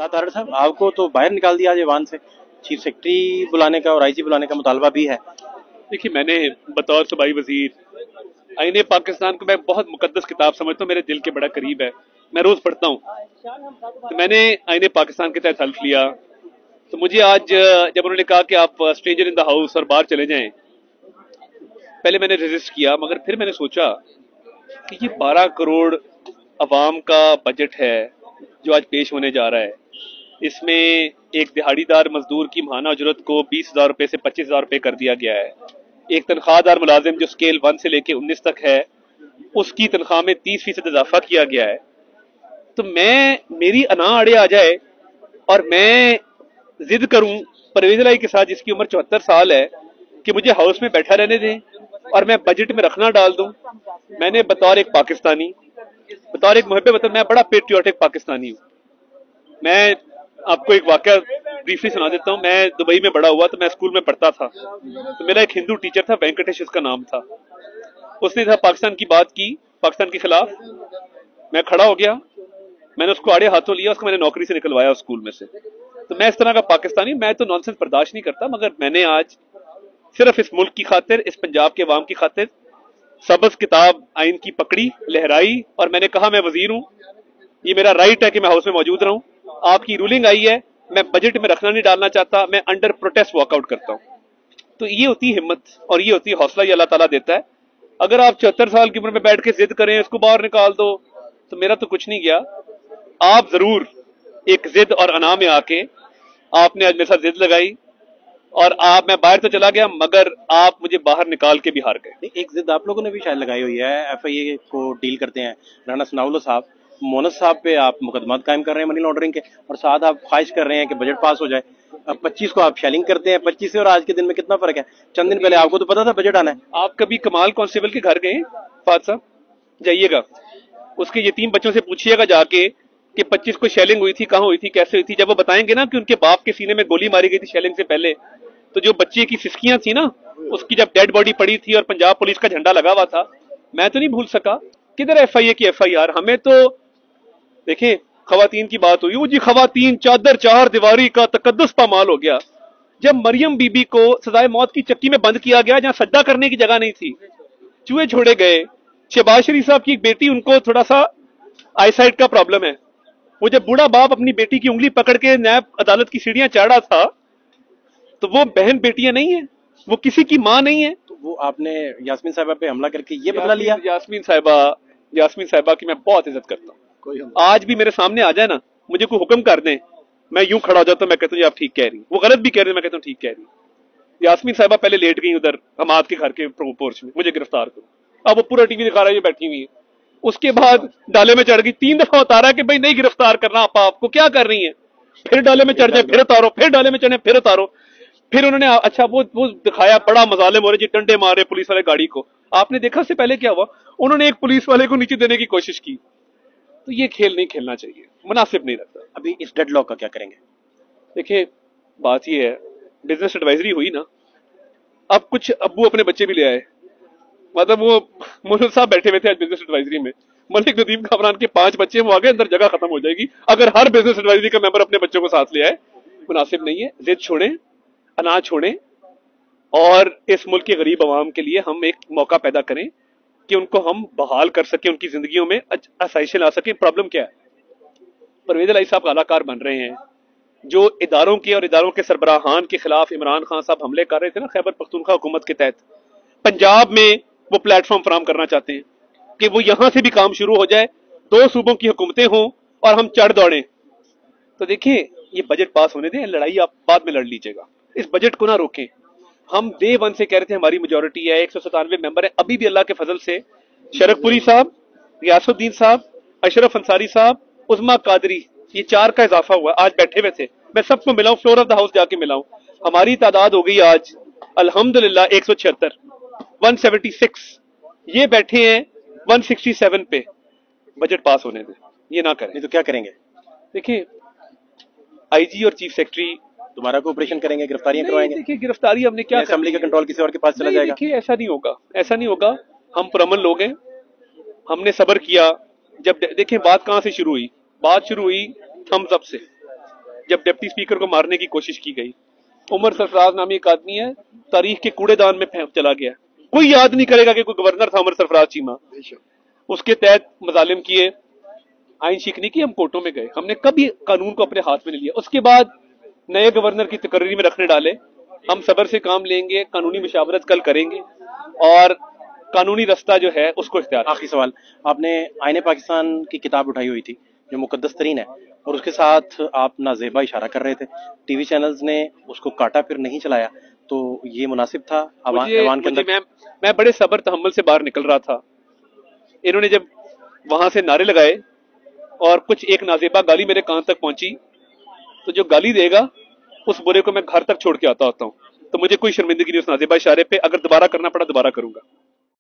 तारड़ साहब, आपको तो बाहर निकाल दिया आज ईवान से, चीफ सेक्रेटरी बुलाने का और आईजी बुलाने का मुतालबा भी है। देखिए, मैंने बतौर सूबाई वजीर आईने पाकिस्तान को मैं बहुत मुकद्दस किताब समझता हूँ, मेरे दिल के बड़ा करीब है, मैं रोज पढ़ता हूँ। तो मैंने आईने पाकिस्तान के तहत हल्फ लिया। तो मुझे आज जब उन्होंने कहा कि आप स्ट्रेंजर इन द हाउस और बाहर चले जाएं, पहले मैंने रेजिस्ट किया, मगर फिर मैंने सोचा कि ये 12 करोड़ अवाम का बजट है जो आज पेश होने जा रहा है। इसमें एक दिहाड़ीदार मजदूर की माहाना उजरत को 20,000 रुपए से 25,000 रुपए कर दिया गया है। एक तनख्वाहदार मुलाजिम जो स्केल 1 से लेके 19 तक है, उसकी तनख्वाह में 30% इजाफा किया गया है। तो मेरी अना अड़े आ जाए और मैं जिद करूं परवेज लाई के साथ, जिसकी उम्र 74 साल है, कि मुझे हाउस में बैठा रहने दें और मैं बजट में रखना डाल दूं। मैंने बतौर एक पाकिस्तानी, बतौर एक मुहब्बे वतन, मैं बड़ा पेट्रियोटिक पाकिस्तानी हूं। मैं आपको एक वाकया ब्रीफली सुना देता हूं। मैं दुबई में बड़ा हुआ, तो मैं स्कूल में पढ़ता था। तो मेरा एक हिंदू टीचर था, वेंकटेश उसका नाम था। उसने था पाकिस्तान की बात की, पाकिस्तान के खिलाफ। मैं खड़ा हो गया, मैंने उसको आड़े हाथों लिया, उसको मैंने नौकरी से निकलवाया उस स्कूल में से। तो मैं इस तरह का पाकिस्तानी, मैं तो नॉनसेंस बर्दाश्त नहीं करता, मगर मैंने आज सिर्फ इस मुल्क की खातिर, इस पंजाब के अवाम की खातिर सबज किताब आइन की पकड़ी, लहराई, और मैंने कहा मैं वजीर हूं, ये मेरा राइट है कि मैं हाउस में मौजूद रहूं। आपकी रूलिंग आई है, मैं बजट में रखना नहीं डालना चाहता, मैं अंडर प्रोटेस्ट वॉकआउट करता हूं। तो ये होती हिम्मत और ये होती हौसला, ये अल्लाह ताला देता है। अगर आप 74 साल की उम्र में बैठ के जिद करें इसको बाहर निकाल दो, तो मेरा तो कुछ नहीं गया। आप जरूर एक जिद और अना में आके आपने आज मेरे साथ जिद लगाई और मैं बाहर तो चला गया, मगर आप मुझे बाहर निकाल के भी हार गए। एक जिद आप लोगों ने भी शायद लगाई हुई है, FIA को डील करते हैं राना सनाउल्लाह साहब, मोनस साहब पे आप मुकदमात कायम कर रहे हैं मनी लॉन्ड्रिंग के, और साथ आप ख्वाहिश कर रहे हैं कि बजट पास हो जाए। अब 25 को आप शेलिंग करते हैं, 25 से और आज के दिन में कितना फर्क है? चंद दिन पहले आपको तो पता था बजट आना है। आप कभी कमाल कांस्टेबल के घर गए? फाद साहब जाइएगा, उसके यतीम बच्चों से पूछिएगा जाके कि 25 को शेलिंग हुई थी, कहां हुई थी, कैसे हुई थी। जब वो बताएंगे ना कि उनके बाप के सीने में गोली मारी गई थी शेलिंग से पहले, तो जो बच्चे की सिसकियां थी ना, उसकी जब डेड बॉडी पड़ी थी और पंजाब पुलिस का झंडा लगा हुआ था, मैं तो नहीं भूल सका। किधर FIA की FIR? हमें तो देखें, खवातीन की बात हुई, वो जी खवातीन चादर चार दीवारी का तकद्दुस पामाल हो गया। जब मरियम बीबी को सजाए मौत की चक्की में बंद किया गया, जहां सज्जा करने की जगह नहीं थी, चूहे छोड़े गए। शहबाज शरीफ साहब की एक बेटी, उनको थोड़ा सा आईसाइट का प्रॉब्लम है। वो जब बूढ़ा बाप अपनी बेटी की उंगली पकड़ के न्याय अदालत की सीढ़ियां चढ़ा था, तो वो बहन बेटियां नहीं है, वो किसी की मां नहीं है। तो वो आपने यास्मीन साहिबा पे हमला करके ये बदला लिया। यास्मीन साहिबा की मैं बहुत इज्जत करता हूँ। आज भी मेरे सामने आ जाए ना, मुझे कोई हुक्म कर दें, मैं यूं खड़ा हो जाता हूं, मैं कहता हूँ आप ठीक कह रही, वो गलत भी कह रहे हैं, मैं कहता हूँ ठीक कह रही। यास्मीन साहिबा पहले लेट गई उधर हमाद के घर के पोर्च में, मुझे गिरफ्तार करो। अब वो पूरा टीवी दिखा रहा है, ये बैठी हुई है। उसके बाद डाले में चढ़ गई, 3 दफा उतारा है कि भाई नहीं गिरफ्तार करना, आपको क्या कर रही है। फिर डाले में चढ़ जाए, फिर उतारो, फिर डाले में चढ़े, फिर उतारो। फिर उन्होंने अच्छा वो दिखाया, बड़ा मजालिम हो रहे जी, डंडे मारे पुलिस वाले गाड़ी को। आपने देखा उससे पहले क्या हुआ? उन्होंने एक पुलिस वाले को नीचे देने की कोशिश की। तो ये खेल नहीं खेलना चाहिए, मुनासिब नहीं लगता। अभी इस डेडलॉक का क्या करेंगे? देखिए, बात ये है, बिजनेस एडवाइजरी हुई ना, अब कुछ अब्बू अपने बच्चे भी ले आए। मतलब वो मोहन साहब बैठे हुए थे आज बिजनेस एडवाइजरी में, मलिक नदीम खामरान के 5 बच्चे, वो आगे अंदर जगह खत्म हो जाएगी अगर हर बिजनेस एडवाइजरी का मेंबर अपने बच्चों को साथ ले आए। मुनासिब नहीं है। जिद छोड़ें, अनाज छोड़ें, और इस मुल्क के गरीब आवाम के लिए हम एक मौका पैदा करें कि उनको हम बहाल कर सकें, उनकी जिंदगियों में आसाइशें ला सकें। प्रॉब्लम क्या है? परवेज इलाही साहब कलाकार बन रहे हैं, जो इदारों के और इदारों के सरबराहान के खिलाफ इमरान खान साहब हमले कर रहे थे ना खैबर पख्तूनख्वा हुकूमत के तहत, पंजाब में वो प्लेटफॉर्म फराम करना चाहते हैं कि वो यहां से भी काम शुरू हो जाए, 2 सूबों की हुकूमतें हों और हम चढ़ दौड़ें। तो देखिए, ये बजट पास होने दें, लड़ाई आप बाद में लड़ लीजिएगा, इस बजट को ना रोकें। हम डे 1 से कह रहे थे हमारी मेजोरिटी है, 197 मेंबर है। अभी भी अल्लाह के फजल से शरकपुरी साहब, रियासुद्दीन साहब, अशरफ अंसारी साहब, उस्मा कादरी, ये 4 का इजाफा हुआ। आज बैठे हुए थे, मैं सबको मिलाऊं, फ्लोर ऑफ द हाउस जाके मिलाऊं। हमारी तादाद हो गई आज अल्हम्दुलिल्लाह 176, 176। ये बैठे हैं 167 पे। बजट पास होने दे, ये ना करें। नहीं तो क्या करेंगे? देखिए, IG और चीफ सेक्रेटरी दोबारा को ऑपरेशन करेंगे, गिरफ्तारियां करवाएंगे। देखिए, गिरफ्तारी हमने क्या, असेंबली का कंट्रोल किसी और के पास चला जाएगा। देखिए, ऐसा नहीं होगा, ऐसा नहीं होगा। हम पुरअमन लोग हैं, हमने सब्र किया। जब देखिए बात कहां से शुरू हुई, बात शुरू हुई थम्स अप से। جب ڈپٹی اسپیکر کو مارنے کی کوشش کی گئی. عمر سرفراز نامی ایک آدمی ہے, تاریخ کے کوڑے دان میں چلا گیا. کوئی یاد نہیں کرے گا کہ کوئی گورنر تھا عمر سرفراز چیمہ. اس کے تحت مظالم کیے, آئین شکنی کی, ہم کورٹوں میں گئے, ہم نے کبھی قانون کو اپنے ہاتھ میں نہیں لیا. اس کے بعد نئے گورنر کی تقرری میں رکھنے ڈالے. ہم صبر سے کام لیں گے, قانونی مشاورت کل کریں گے اور قانونی رستہ جو ہے اس کو اختیار. آخری سوال, آپ نے آئین پاکستان کی کتاب اٹھائی ہوئی تھی جو مقدس ترین ہے, اور اس کے ساتھ آپ نازیبا اشارہ کر رہے تھے, ٹی وی چینلز نے اس کو کاٹا پھر نہیں چلایا, تو یہ مناسب تھا ایوان کے اندر؟ میں بڑے صبر تحمل سے باہر نکل رہا تھا. انہوں نے جب وہاں سے نعرے لگائے اور کچھ ایک نازیبا گالی میرے کان تک پہنچی, تو جو گالی دے گا اس برے کو میں گھر تک چھوڑ کے آتا ہوتا ہوں. تو مجھے کوئی شرمندگی نہیں اس نازیبا اشارے پہ. اگر دوبارہ کرنا پڑا دوبارہ کروں گا.